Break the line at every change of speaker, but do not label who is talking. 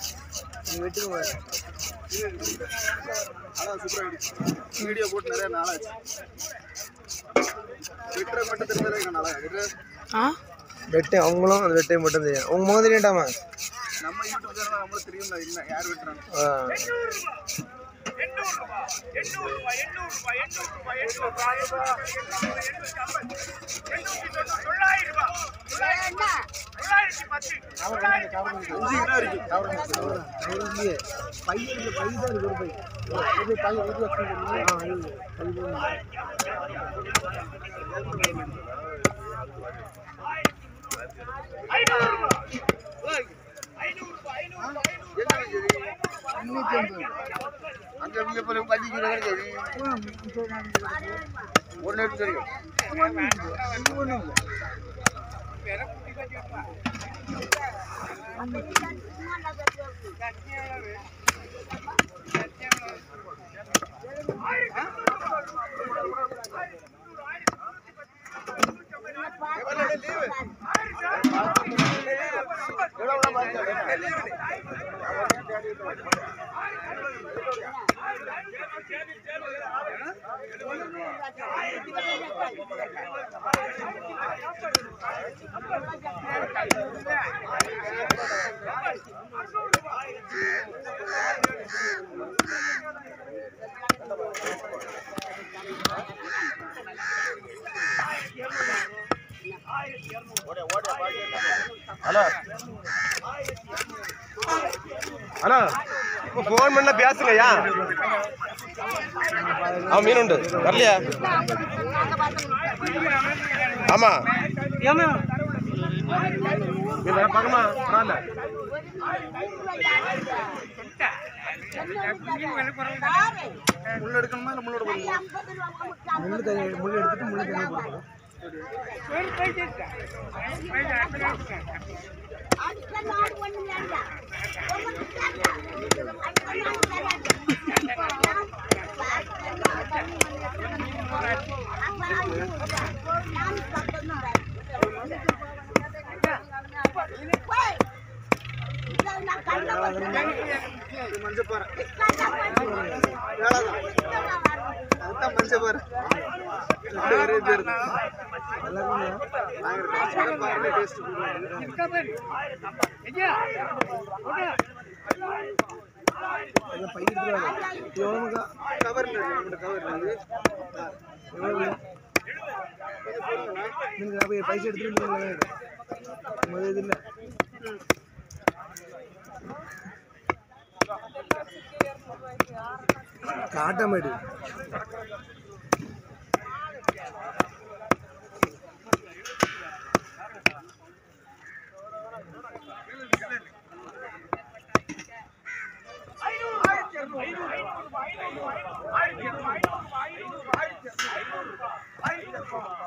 வெட்டுங்க வீடியோ போட்டு நிறைய நாளாச்சு வெட்டுற மட்டும் தெரிஞ்சது நல்லா வெட்டு அவங்களும் அந்த வெட்டை மட்டும் தெரியும் உங்க முகம் தெரியட்டாமா நம்ம யூடியூப் சேனல் நம்மளுக்கு தெரியும் இல்லை யார் வெட்டுறாங்க ஹலோ ஹலோ ஃபோன் பண்ண பேசுங்கய்யா மீன் உண்டு வரலையா ஆமா மீன் வர பார்க்கமா பரவாயில்ல முள்ள எடுக்கணுமா இல்லை முள்ளோட முள்ள எடுத்துட்டு முள்ள போடணும் மஞ்சப்பாறை அதுதான் மஞ்சப்பாறை பைசா எடுத்துட்டு இல்லை காட்டமேடு $500